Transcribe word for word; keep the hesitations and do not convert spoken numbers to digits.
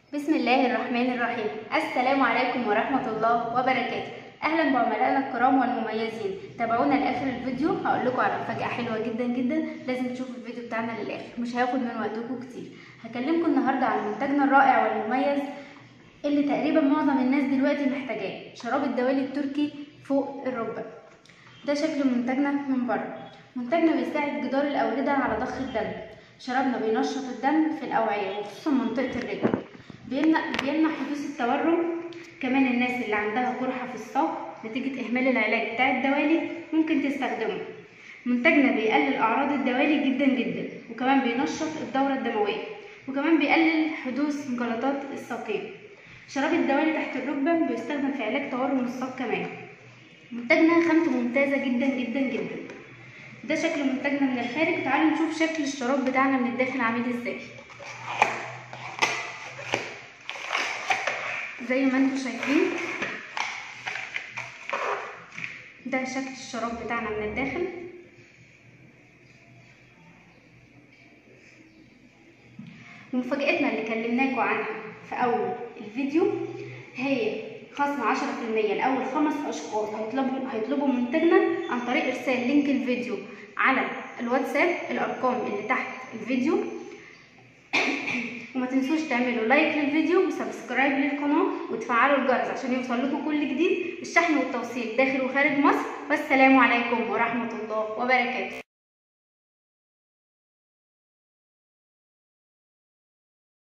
بسم الله الرحمن الرحيم. السلام عليكم ورحمة الله وبركاته. أهلا بعملائنا الكرام والمميزين. تابعونا لآخر الفيديو، هقول لكم على مفاجأة حلوة جدا جدا، لازم تشوفوا الفيديو بتاعنا للآخر، مش هياخد من وقتكم كتير. هكلمكم النهارده عن منتجنا الرائع والمميز اللي تقريبا معظم الناس دلوقتي محتاجاه، شراب الدوالي التركي فوق الركبة. ده شكل منتجنا من بره. منتجنا بيساعد جدار الأوردة على ضخ الدم. شرابنا بينشط الدم في الأوعية وخصوصا منطقة الرجل، بيمنع بيمنع حدوث التورم. كمان الناس اللي عندها قرحة في الساق نتيجة إهمال العلاج بتاع الدوالي ممكن تستخدمه. منتجنا بيقلل أعراض الدوالي جدا جدا، وكمان بينشط الدورة الدموية، وكمان بيقلل حدوث جلطات الساقين. شراب الدوالي تحت الركبة بيستخدم في علاج تورم الساق كمان. منتجنا خامته ممتازة جدا جدا جدا. ده شكل منتجنا من الخارج، تعالوا نشوف شكل الشراب بتاعنا من الداخل عامل ازاي. زي ما انتم شايفين ده شكل الشراب بتاعنا من الداخل. ومفاجأتنا اللي كلمناكم عنها في اول الفيديو هي خصم عشرة في المية لاول خمس اشخاص هيطلبوا هيطلبوا منتجنا عن طريق ارسال لينك الفيديو على الواتساب، الارقام اللي تحت الفيديو. وما تنسوش تعملوا لايك للفيديو وسبسكرايب للقناه وتفعلوا الجرس عشان يوصل لكم كل جديد. الشحن والتوصيل داخل وخارج مصر. والسلام عليكم ورحمه الله وبركاته.